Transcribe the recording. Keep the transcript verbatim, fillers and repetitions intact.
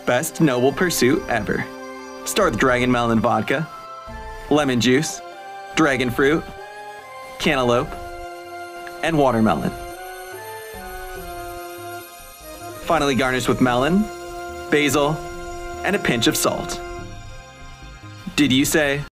Best noble pursuit ever. Start with dragon melon vodka, lemon juice, dragon fruit, cantaloupe, and watermelon. Finally garnish with melon, basil, and a pinch of salt. Did you say